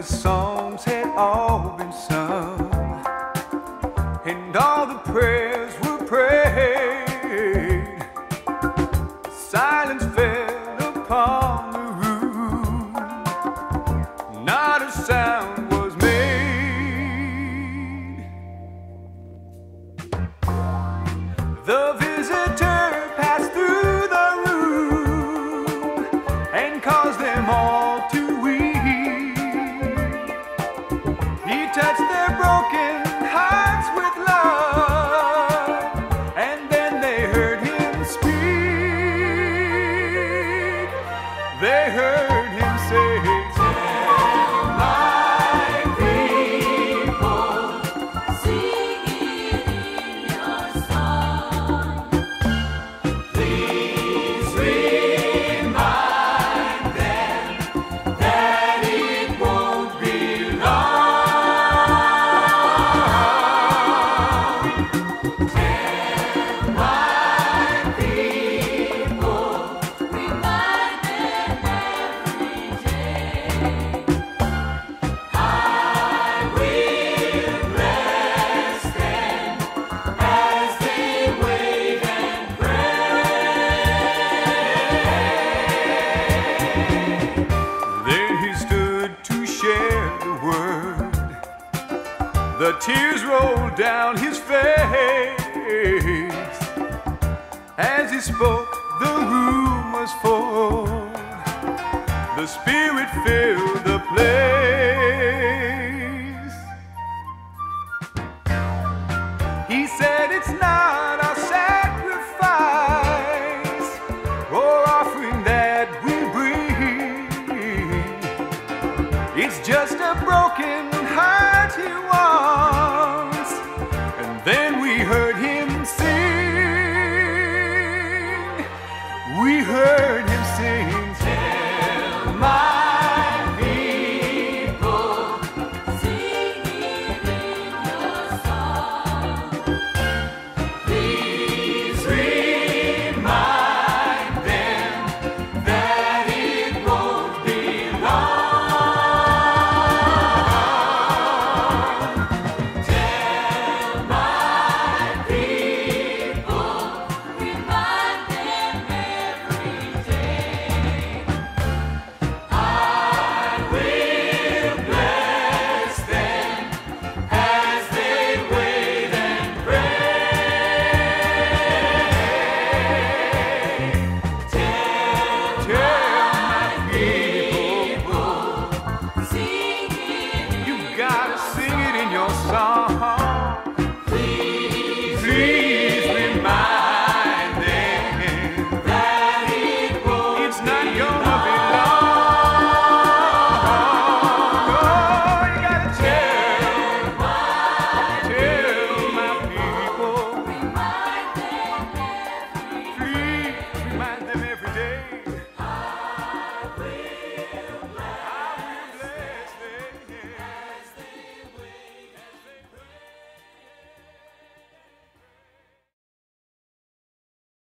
songs had all been sung, and all the prayers were prayed, silence fell upon the room. Not a sound was made. The visitor passed through the room and caused them all to weep. He touched their broken hearts with love, and then they heard him speak. They heard him say, "Tell my people, sing it in your song. Please remind them that it won't be long. Tell my people, remind them every day. I will bless them as they wait and pray." Then he stood to share the word. The tears rolled down his face. As he spoke, the room was full. The Spirit filled the place.